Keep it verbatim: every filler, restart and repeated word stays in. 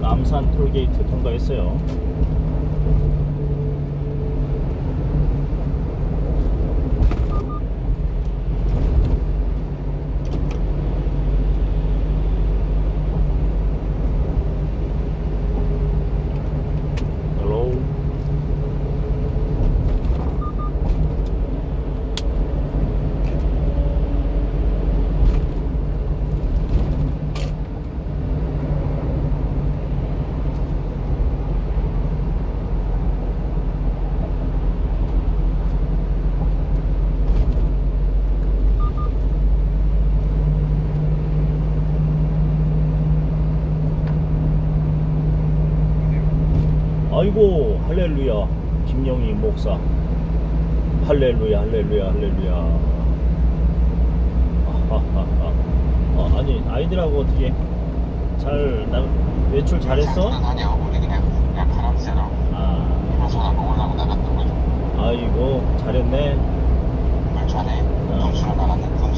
암산 톨게이트 통과했어요. 아이고 할렐루야. 김영희 목사 할렐루야 할렐루야 할렐루야. 아하하하. 어, 아니 아이들하고 어떻게 잘 나, 외출 잘했어? 아니야 우리 그냥 그냥 바람 쐬러 아 방송 안 먹으려고 나갔던 거죠. 아이고 잘했네. 얼 전에 어. 동수로 나갔는데